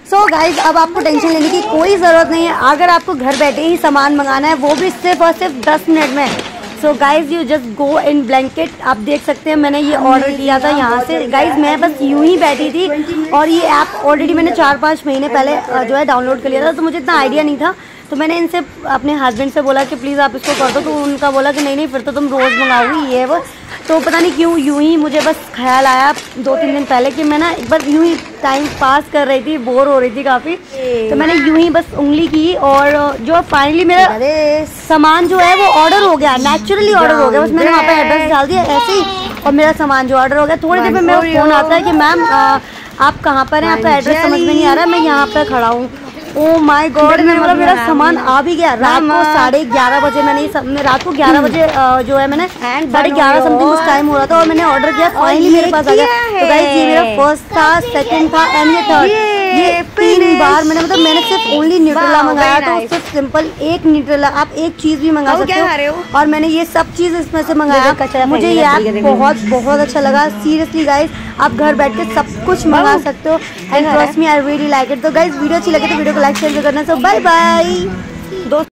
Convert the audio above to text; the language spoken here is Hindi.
सो गाइज अब आपको टेंशन लेने की कोई ज़रूरत नहीं है। अगर आपको घर बैठे ही सामान मंगाना है वो भी सिर्फ और सिर्फ 10 मिनट में। So guys you just go in blanket. आप देख सकते हैं मैंने ये ऑर्डर किया था यहाँ से। गाइज मैं बस यूं ही बैठी थी और ये ऐप ऑलरेडी मैंने 4-5 महीने पहले जो है डाउनलोड कर लिया था, तो मुझे इतना आइडिया नहीं था। तो मैंने इनसे अपने हस्बैंड से बोला कि प्लीज़ आप इसको कर दो, तो उनका बोला कि नहीं फिर तो तुम रोज़ मंगाओगी ये वो। तो पता नहीं क्यों यूं ही मुझे बस ख्याल आया 2-3 दिन पहले कि मैं ना एक बार यूं ही टाइम पास कर रही थी, बोर हो रही थी काफ़ी, तो मैंने यूं ही बस उंगली की और जो फाइनली मेरा सामान जो है वो ऑर्डर हो गया, नेचुरली ऑर्डर हो गया। बस मैंने वहाँ पर एड्रेस डाल दिया ऐसे ही और मेरा सामान जो ऑर्डर हो गया। थोड़ी देर में मेरा फ़ोन आता है कि मैम आप कहाँ पर हैं, आपका एड्रेस समझ में नहीं आ रहा, मैं यहाँ पर खड़ा हूँ। ओह माय गॉड, मतलब मेरा सामान आ भी गया। रात को 11:30 बजे मैंने रात को 11 बजे जो है मैंने 11:30 समथिंग उस टाइम हो रहा था और मैंने ऑर्डर किया, फाइनली मेरे पास आ गया। तो गाइस ये मेरा फर्स्ट था, सेकंड था एंड ये थर्ड। ये 3 बार मैंने सिर्फ ओनली न्यूट्रेला मंगाया, तो सिर्फ सिंपल एक न्यूट्रेला, आप एक चीज़ भी मंगा सकते हो और मैंने ये सब चीज़ इसमें से मंगाया। मुझे ये ऐप बहुत अच्छा लगा। सीरियसली गाइस आप घर बैठ के सब कुछ मंगा सकते हो and trust me I really like it. तो गाइस वीडियो अच्छी लगे तो वीडियो को लाइक शेयर करना। सो बाय बाय दोस्तों।